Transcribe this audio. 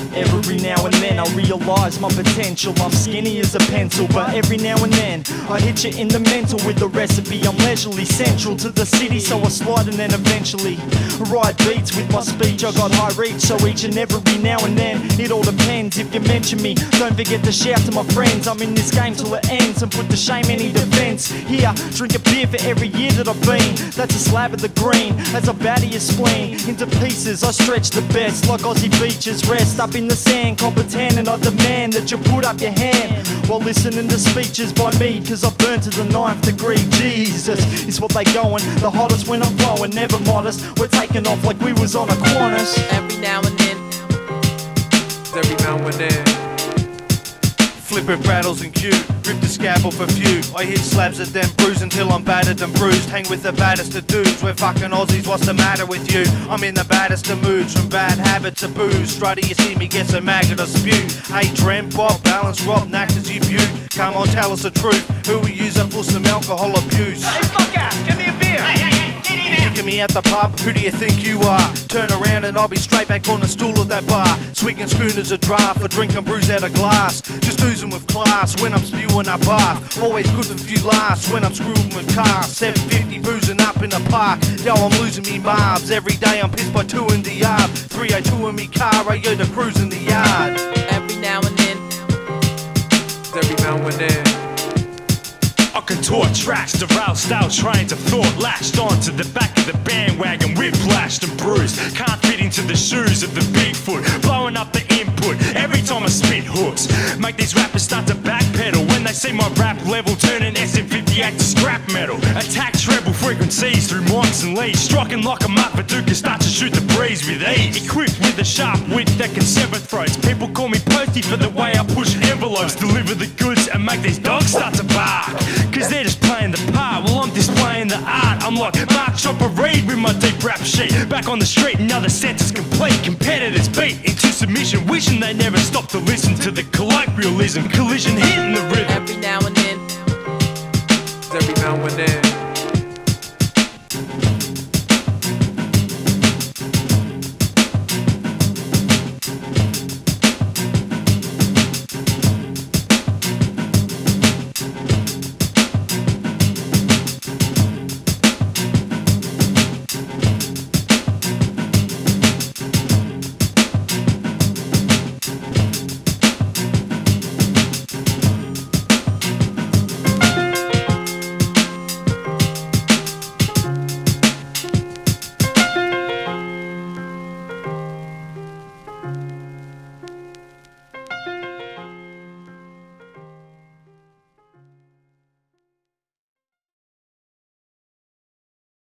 Every now and then I realise my potential. I'm skinny as a pencil, but every now and then I hit you in the mental with the recipe. I'm leisurely central to the city, so I slide and then eventually ride beats with my speech. I got high reach, so each and every now and then it all depends. If you mention me, don't forget to shout to my friends. I'm in this game till it ends and put to shame any defence. Here, drink a beer for every year that I've been. That's a slab of the green as I batter your spleen into pieces. I stretch the best like Aussie beaches. Rest up in the sand, competent, and I demand that you put up your hand while listening to speeches by me, cause I burn to the 9th degree. Jesus is what they going, the hottest when I'm flowing, never modest. We're taking off like we was on a Qantas. Every now and then, every now and then. Flipping rattles and cute, rip the scabble for few. I hit slabs at them, bruise until I'm battered and bruised. Hang with the baddest of dudes, we're fucking Aussies, what's the matter with you? I'm in the baddest of moods, from bad habits to booze. Strutty, you see me get some maggot or spew. Hey Trem, Bob, balance, Rob, knackers, you beaut. Come on, tell us the truth, who we use up for some alcohol abuse? Hey fuck out, give me a beer! Kicking me at the pub, who do you think you are? Turn around and I'll be straight back on the stool of that bar. Swigging spooners a draft, for drinking brews out of glass. Just oozing with class when I'm spewing a bath. Always good for a few laughs when I'm screwing with cars. 750 boozing up in the park. Yo, I'm losing me marbs. Every day I'm pissed by 2 in the yard. 302 in me car, I go to cruise in the yard. every now and then, Every now and then. I contort tracks, derail style trains of thought, latched onto the back of the bandwagon, whiplashed and bruised. Can't fit into the shoes of the Bigfoot, blowing up the input every time I spit hooks. Make these rappers start to backpedal when they see my rap level, turning SM58 to scrap metal. Attack treble frequencies through mics and leads, striking like a muck, but Duke can start to shoot the breeze with ease. Equipped with a sharp wit that can sever throats, people call me Posty for the way I push envelopes, deliver the goods and make these dogs start to bark. Cause they're just playing the part while I'm displaying the art. I'm like Mark Chopper Reed with my deep rap sheet. Back on the street, another sentence complete. Competitors beat into submission, wishing they never stopped to listen to the colloquialism. Collision hitting the rhythm. every now and then, Every now and then.